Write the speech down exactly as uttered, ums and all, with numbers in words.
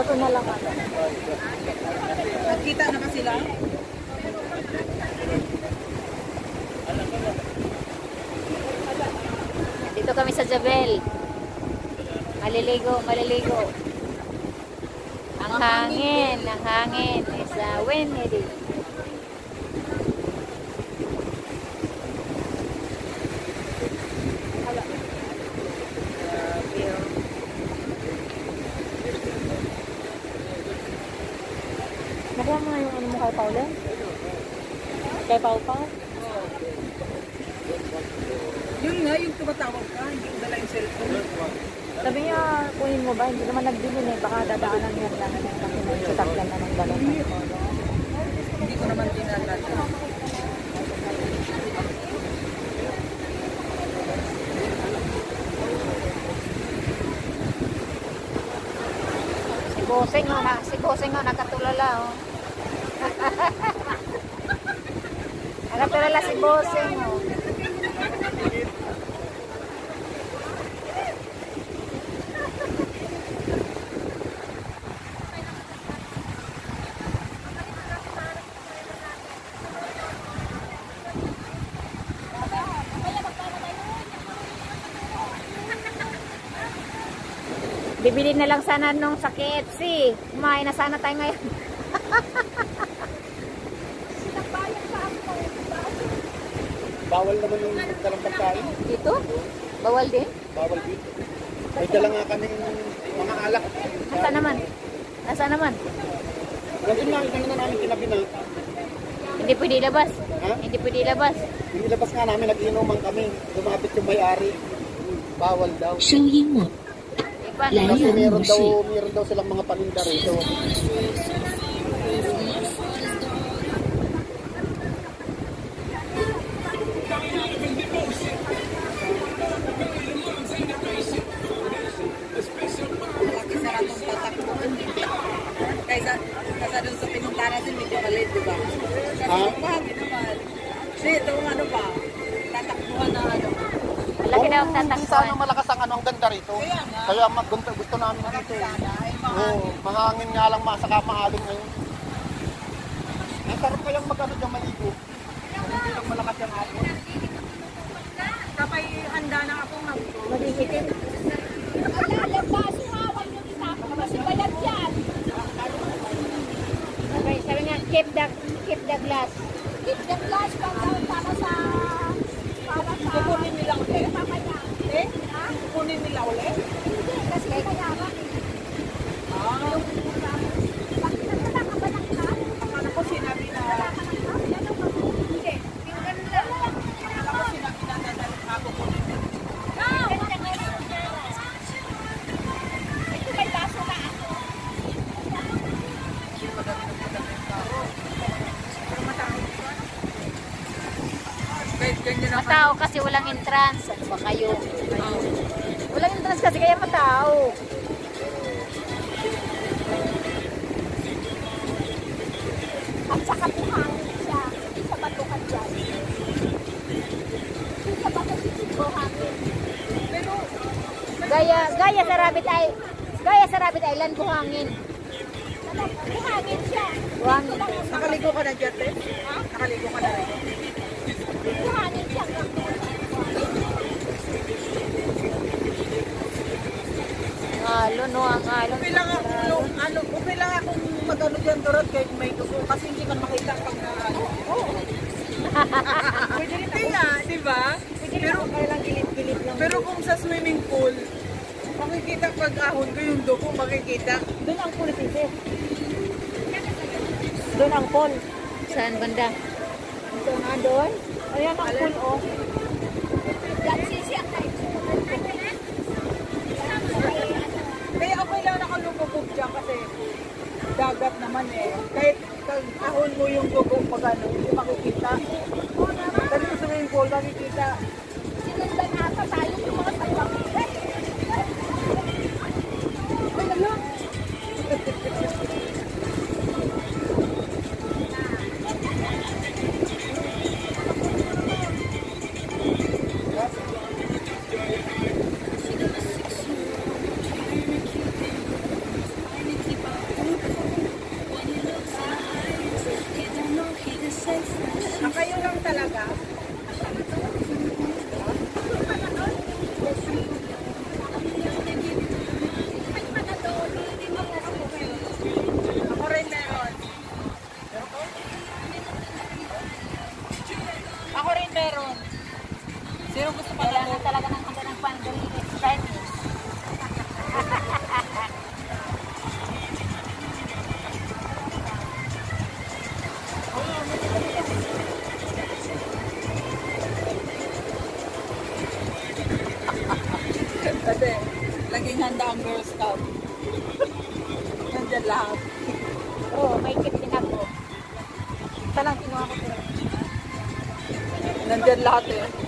Photo na lang ako. Nagkita na ba sila? Dito kami sa Jabel. Maliligo, maliligo. Ang hangin, ang hangin is uh, windy. Nakuha mo nga yung ano mo kay Paula? Kay Pau Pau? Yun nga, yung tumatawag ka, hindi ko dala yung cellphone. Sabi niya, kunin mo ba? Hindi naman nagbilin eh. Baka dadaanan yan lang. Sitaklan na ng gano'n. Hindi ko naman dinadala. Si Boseng o, na, si Boseng o, nakatulala o. Nakatulala si Boseng o. Bibili na lang sana nung sa K F C. Kumain na sana tayo ngayon. Bawal naman yung dalang pagkain. Dito? Bawal din? Bawal dito. May dala nga kaming mga alak. Nasa naman? Nasa naman? Nandun na, nandun na namin tinabi na. Hindi pwede ilabas. Ha? Hindi pwede ilabas. Yung ilabas nga namin, nag-inuman kami. Lumapit yung may-ari. Bawal daw. 声音我 Paano? 来 Kasi 源 meron 模 daw, 式， meron daw silang mga paninda rito. Malaki sa ratong tatakbuhan. Kaysa, kaysa dun sa pinunta natin, medyo malit, di ba? Kasi Ha? bahagi naman. Kasi ito, ano ba? Tatakbuhan na ano. Malaki daw ang Hindi sana tatakbuhan. malakas ang ano, ang ganda rito. Kaya nga. Kaya mag- gusto, gusto namin dito. Sana ay mga Oo, mahangin nga lang, masaka maalon ngayon. Ang sarap kayang mag-ano dyan, maligo. Hindi lang malakas yung hapon. kapay handa na ako mag Magigitid. Okay, sabi nga, keep the, keep the glass. Keep the glass para sa para sa kukunin nila ulit. mamaya. Eh? Kukunin nila ulit? Hindi, kasi kaya nga. Ah, Bakit nagtataka ka ba ng ka? akala ko sinabi na, Hindi. Yung ganun lang. akala ko sinabi na dadalhin ako kukunin nila. Ito may baso na ako. Kahit ganyan ako. Matao kasi walang entrance. Ano ba kayo? Walang entrance kasi kaya matao. At saka buhangin siya. Hindi sa batukan dyan. Hindi sa batukan buhangin. Pero, Gaya, gaya sa Rabbit Island. Gaya sa Rabbit Island, buhangin. Buhangin siya. Buhangin. nakaligo ka na dyan, eh? Ha? Nakaligo ka na rin. Buhangin siya. Ang alon, no? Ang alon. Okay lang ako, yung, ano, okay lang akong mag-ano dyan, Dorot, kahit may dugo. Kasi hindi ka makita pag na, ano. Pwede rin nga, di ba? Pero, Kailang gilid-gilid lang. pero kung sa swimming pool, makikita pag ahon ko yung dugo, makikita. Doon ang pool, sis. Doon ang pool. Saan banda? Ito nga doon. Ayan ang pool, oh. Yan sisiyak tayo. Kaya okay lang nakalubog dyan kasi dagat naman eh. Kahit pag ahon mo yung dugo pag ano, hindi makikita. Pero sa swimming pool, makikita. Sinundan ata tayo yung mga pagpapit. Ay, ala! Hindi. Laging handa ang Girl Scout. Nandiyan lahat. Oo, may kit din ako. Ito lang kinuha ko. Nandiyan lahat eh.